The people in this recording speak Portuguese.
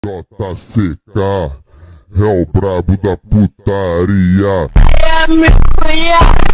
JCK é o brabo da putaria. É a minha